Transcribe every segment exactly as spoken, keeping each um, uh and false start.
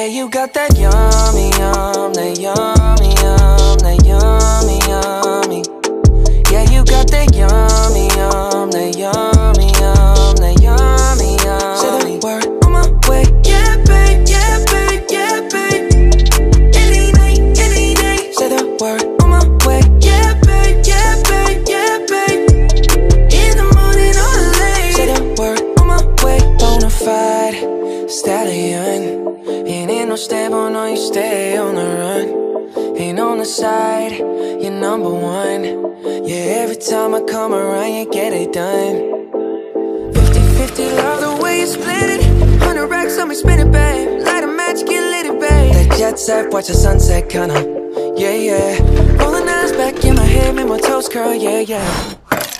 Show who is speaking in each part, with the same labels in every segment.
Speaker 1: Yeah, you got that yummy, yum, that yummy, yum, that yummy, yummy. Yeah, you got that yummy, yum, that yummy, yum, that yummy, yummy. Say the word on my way. Yeah, babe, yeah, babe, yeah, babe. Any night, any day. Say the word on my way. Yeah, babe, yeah, babe, yeah, babe. In the morning or late. Say the word on my way. Bonafide stallion. Ain't in no stable, no, you stay on the run. Ain't on the side, you're number one. Yeah, every time I come around, you get it done. Fifty fifty, love the way you split it. Hundred racks on me, spin it, babe. Light a match, get lit, it, babe. That jet set, watch the sunset, kinda. Yeah, yeah. Rolling eyes back in my head, make my toes curl, yeah, yeah.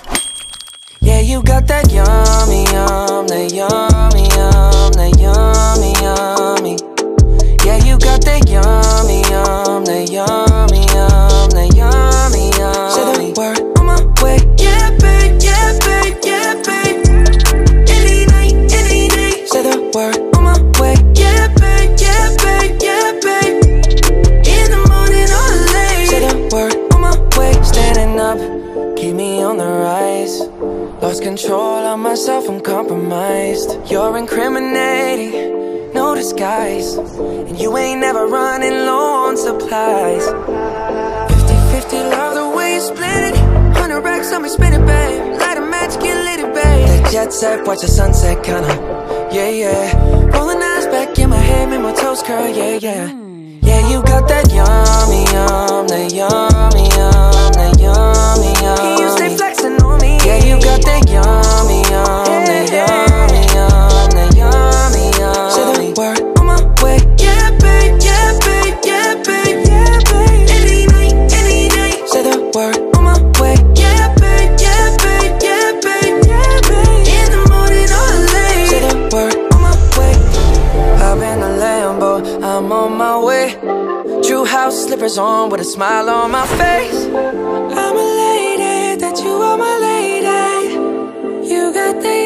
Speaker 1: Yeah, you got that yummy, yum, that yummy, yum, that yummy, yummy. Yeah, you got that yummy, yum, that yummy, yum, that yummy, yummy. Say the word on my way. Yeah, babe, yeah, babe, yeah, babe. Any night, any day. Say the word on my way. Yeah, babe, yeah, babe, yeah, babe. In the morning or late. Say the word on my way. Standing up, keep me on the rise. Lost control of myself, I'm compromised. You're incriminating, no disguise. And you ain't never running low on supplies. Fifty fifty, love the way you split it. Hundred racks on me, spin it, babe. Light a match, get lit, it, babe. That jet set, watch the sunset, kinda. Yeah, yeah. Rolling eyes back in my head, make my toes curl, yeah, yeah. Yeah, you got that yummy, yum, that yummy, yum, that yummy, yummy. You stay flexing on me. Yeah, you got that yummy, yum, that yummy, yum, that yummy, yum. Say the word on my way. Yeah, babe, yeah, babe, yeah, babe, yeah, babe. Any night, any day. Say the word on my way. Yeah, babe, yeah, babe, yeah, babe, yeah, babe. In the morning or late. Say the word on my way. Hop in the Lambo, I'm on my way. True house slippers on with a smile on my face. I'm elated that you are my lady. You got the